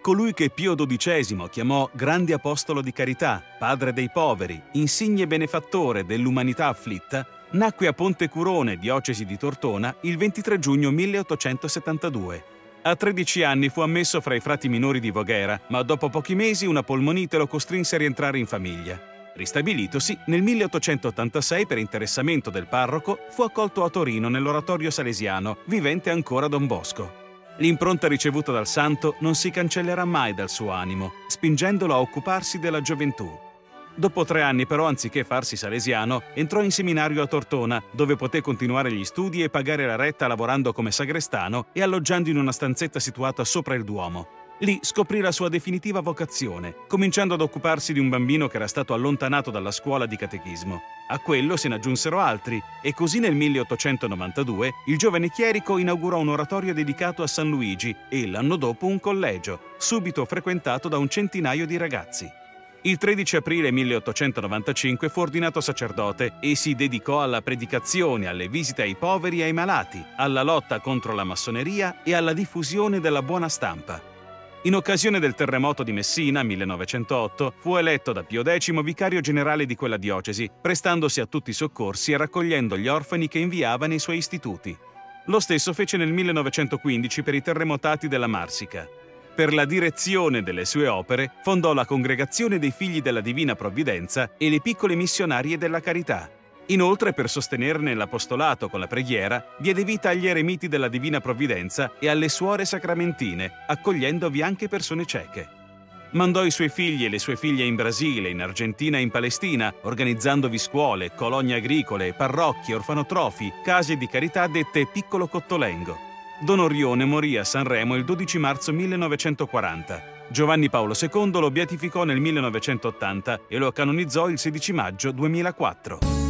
Colui che Pio XII chiamò grande apostolo di carità, padre dei poveri, insigne benefattore dell'umanità afflitta, nacque a Pontecurone, diocesi di Tortona, il 23 giugno 1872. A 13 anni fu ammesso fra i frati minori di Voghera, ma dopo pochi mesi una polmonite lo costrinse a rientrare in famiglia. Ristabilitosi, nel 1886 per interessamento del parroco fu accolto a Torino nell'oratorio salesiano, vivente ancora Don Bosco. L'impronta ricevuta dal santo non si cancellerà mai dal suo animo, spingendolo a occuparsi della gioventù. Dopo 3 anni però, anziché farsi salesiano, entrò in seminario a Tortona, dove poté continuare gli studi e pagare la retta lavorando come sagrestano e alloggiando in una stanzetta situata sopra il Duomo. Lì scoprì la sua definitiva vocazione, cominciando ad occuparsi di un bambino che era stato allontanato dalla scuola di catechismo. A quello se ne aggiunsero altri e così nel 1892 il giovane chierico inaugurò un oratorio dedicato a San Luigi e l'anno dopo un collegio, subito frequentato da un centinaio di ragazzi. Il 13 aprile 1895 fu ordinato sacerdote e si dedicò alla predicazione, alle visite ai poveri e ai malati, alla lotta contro la massoneria e alla diffusione della buona stampa. In occasione del terremoto di Messina, 1908, fu eletto da Pio X vicario generale di quella diocesi, prestandosi a tutti i soccorsi e raccogliendo gli orfani che inviava nei suoi istituti. Lo stesso fece nel 1915 per i terremotati della Marsica. Per la direzione delle sue opere fondò la Congregazione dei Figli della Divina Provvidenza e le Piccole Missionarie della Carità. Inoltre, per sostenerne l'apostolato con la preghiera, diede vita agli eremiti della Divina Provvidenza e alle suore sacramentine, accogliendovi anche persone cieche. Mandò i suoi figli e le sue figlie in Brasile, in Argentina e in Palestina, organizzandovi scuole, colonie agricole, parrocchie, orfanotrofi, case di carità dette Piccolo Cottolengo. Don Orione morì a Sanremo il 12 marzo 1940. Giovanni Paolo II lo beatificò nel 1980 e lo canonizzò il 16 maggio 2004.